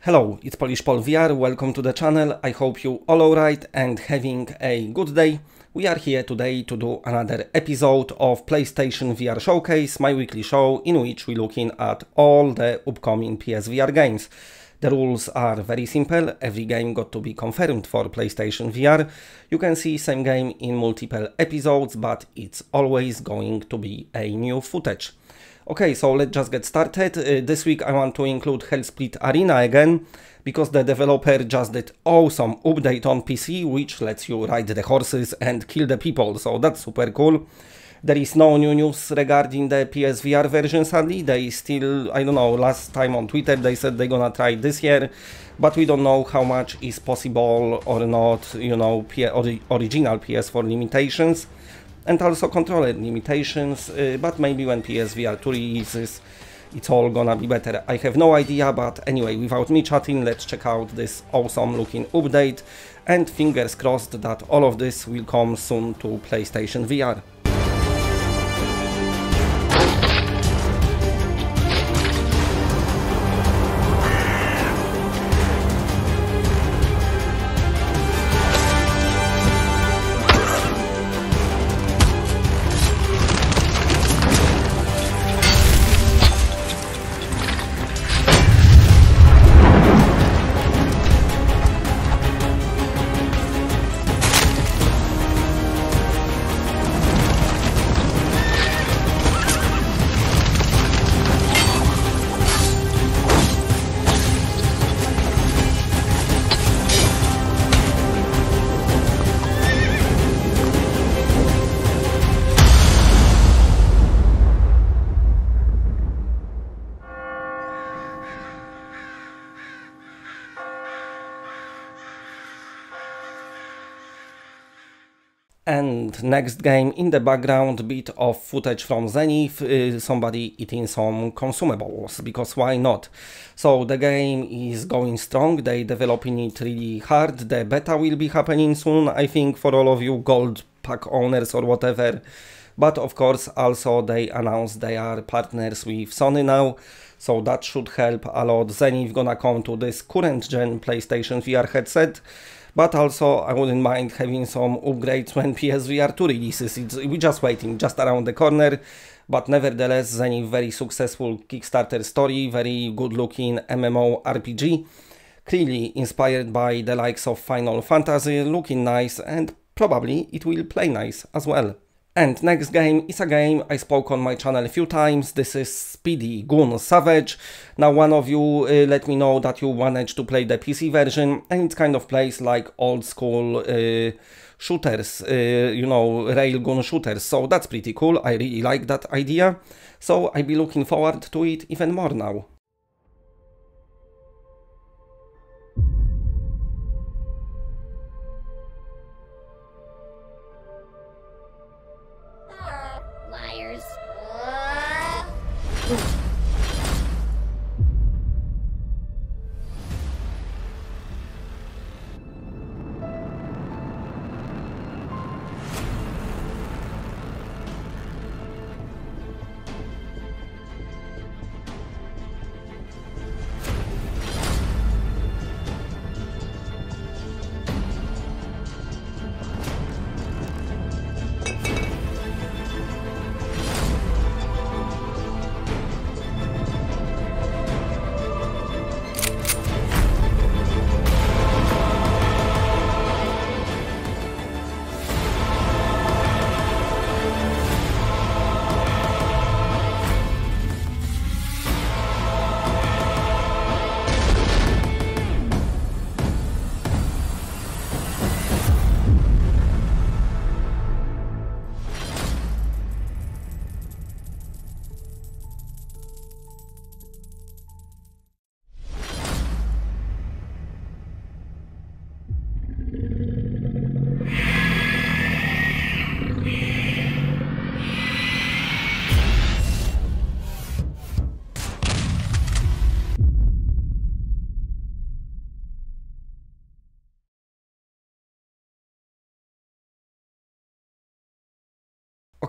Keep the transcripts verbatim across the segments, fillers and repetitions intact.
Hello, it's Polish Pol V R, welcome to the channel. I hope you all alright and having a good day. We are here today to do another episode of PlayStation V R Showcase, my weekly show in which we're looking at all the upcoming P S V R games. The rules are very simple, every game got to be confirmed for PlayStation V R. You can see same game in multiple episodes, but it's always going to be a new footage. Okay, so let's just get started. Uh, this week I want to include Hellsplit Arena again, because the developer just did awesome update on P C, which lets you ride the horses and kill the people, so that's super cool. There is no new news regarding the P S V R version sadly. They still, I don't know, last time on Twitter they said they're gonna try this year, but we don't know how much is possible or not, you know, P ori original P S four limitations. And also controller limitations, uh, but maybe when P S V R two releases it's all gonna be better. I have no idea, but anyway, without me chatting, let's check out this awesome looking update and fingers crossed that all of this will come soon to PlayStation V R. And next game in the background, bit of footage from Zenith, uh, somebody eating some consumables, because why not? So the game is going strong, they developing it really hard, the beta will be happening soon, I think, for all of you gold pack owners or whatever. But of course also they announced they are partners with Sony now, so that should help a lot. Zenith gonna come to this current gen PlayStation V R headset. But also, I wouldn't mind having some upgrades when P S V R two releases. It's, we're just waiting, just around the corner. But nevertheless, Zenith very successful Kickstarter story, very good looking M M O R P G. Clearly inspired by the likes of Final Fantasy, looking nice, and probably it will play nice as well. And next game is a game I spoke on my channel a few times. This is Speedy Gun Savage. Now one of you uh, let me know that you managed to play the P C version, and it kind of plays like old school uh, shooters, uh, you know, railgun shooters. So that's pretty cool. I really like that idea. So I'll be looking forward to it even more now. Liars.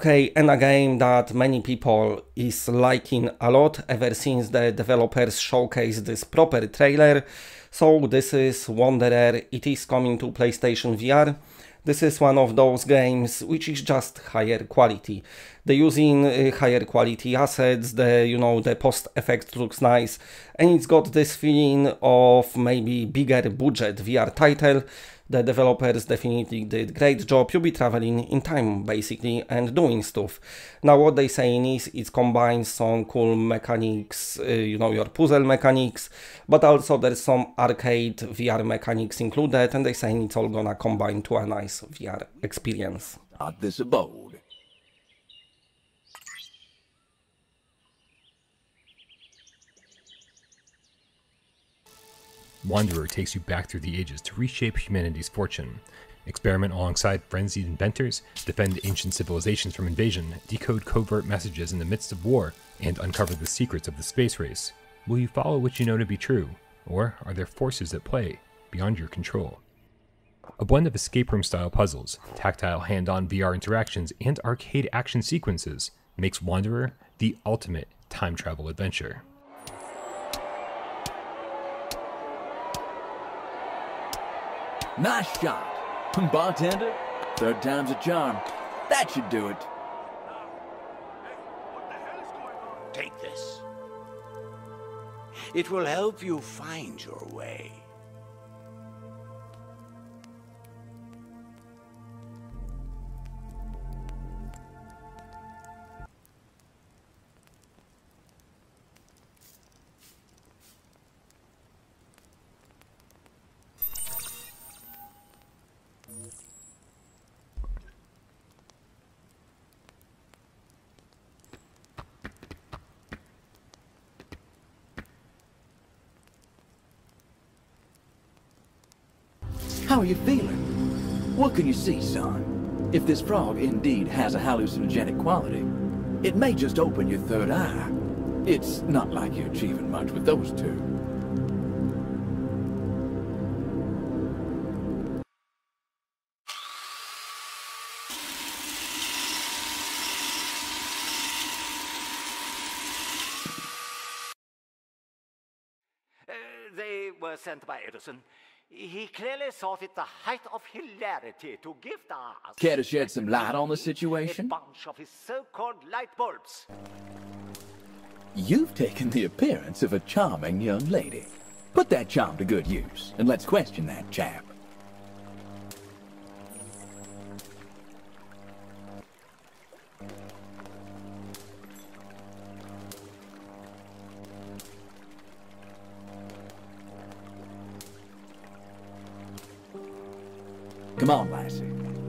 Okay, and a game that many people is liking a lot ever since the developers showcased this proper trailer. So this is Wanderer. It is coming to PlayStation V R. This is one of those games which is just higher quality. They're using uh, higher quality assets, the, you know, the post effect looks nice, and it's got this feeling of maybe bigger budget V R title. The developers definitely did great job. You'll be traveling in time basically and doing stuff. Now what they saying is it combines some cool mechanics, uh, you know, your puzzle mechanics, but also there's some arcade V R mechanics included, and they saying it's all gonna combine to a nice V R experience. At this abode. Wanderer takes you back through the ages to reshape humanity's fortune. Experiment alongside frenzied inventors, defend ancient civilizations from invasion, decode covert messages in the midst of war, and uncover the secrets of the space race. Will you follow what you know to be true, or are there forces at play beyond your control? A blend of escape room style puzzles, tactile hand-on V R interactions, and arcade action sequences makes Wanderer the ultimate time travel adventure. Nice shot. Bartender, third time's a charm. That should do it. Take this. It will help you find your way. How are you feeling? What can you see, son? If this frog indeed has a hallucinogenic quality, it may just open your third eye. It's not like you're achieving much with those two. Uh, they were sent by Edison. He clearly thought it the height of hilarity to gift us Care to shed some light on the a situation? bunch of his so-called light bulbs. You've taken the appearance of a charming young lady. Put that charm to good use, and let's question that chap. Come on, lassie.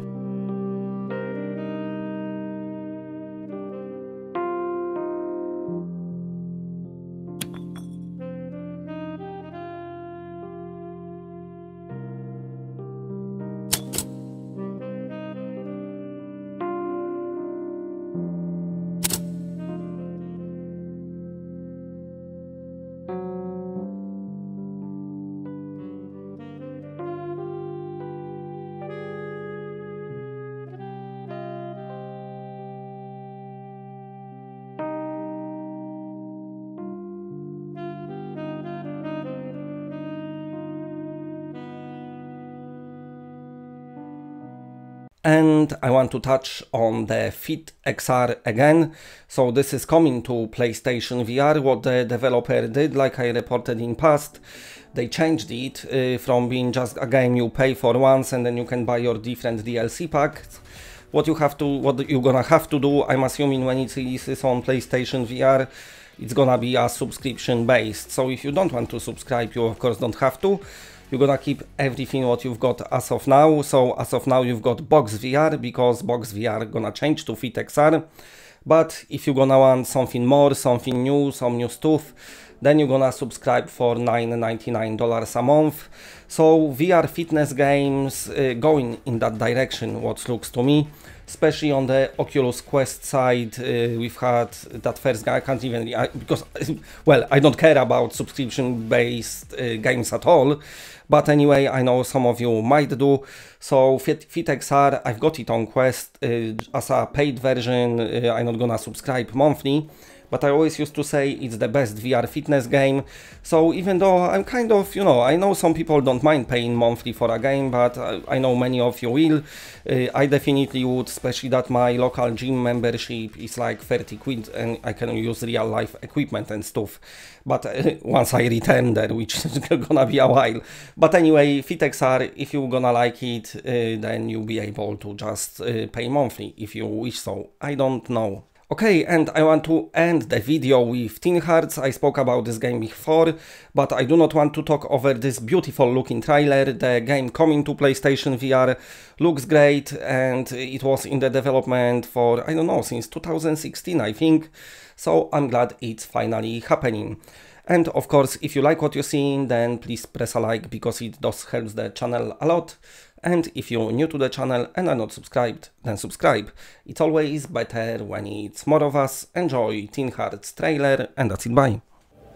And I want to touch on the Fit X R again. So this is coming to PlayStation V R. What the developer did, like I reported in past, they changed it uh, from being just a game you pay for once and then you can buy your different D L C packs. What you have to, what you're gonna have to do, I'm assuming when it releases on PlayStation V R, it's gonna be a subscription based. So if you don't want to subscribe, you of course don't have to. You're gonna keep everything what you've got as of now. So as of now you've got Box V R, because Box V R gonna change to Fit X R. But if you're gonna want something more, something new, some new stuff, then you're gonna subscribe for nine ninety-nine dollars a month. So V R fitness games uh, going in that direction, what looks to me. especially on the Oculus Quest side. Uh, we've had that first guy, I can't even, I, because, well, I don't care about subscription-based uh, games at all, but anyway, I know some of you might do. So FitXR, I've got it on Quest uh, as a paid version. uh, I'm not gonna subscribe monthly, but I always used to say it's the best V R fitness game. So even though I'm kind of, you know, I know some people don't mind paying monthly for a game, but I, I know many of you will. Uh, I definitely would, especially that my local gym membership is like thirty quid and I can use real life equipment and stuff. But uh, once I return there, which is gonna be a while. But anyway, FitXR, if you're gonna like it, uh, then you'll be able to just uh, pay monthly if you wish so. I don't know. Okay, and I want to end the video with Tin Hearts. I spoke about this game before, but I do not want to talk over this beautiful looking trailer. The game coming to PlayStation V R looks great, and it was in the development for, I don't know, since two thousand sixteen, I think. So I'm glad it's finally happening. And of course, if you like what you're seeing, then please press a like, because it does help the channel a lot. And if you're new to the channel and are not subscribed, then subscribe. It's always better when it's more of us. Enjoy Tin Hearts trailer, and that's it, bye.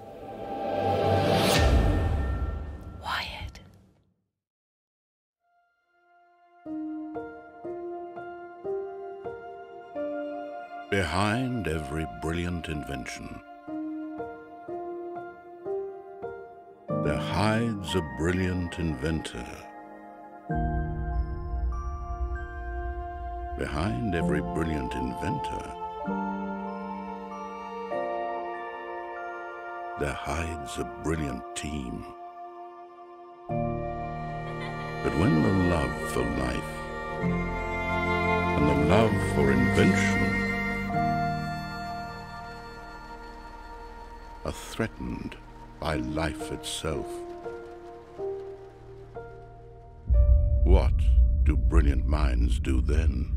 Wyatt. Behind every brilliant invention, there hides a brilliant inventor. Behind every brilliant inventor, there hides a brilliant team. But when the love for life and the love for invention are threatened by life itself, what do brilliant minds do then?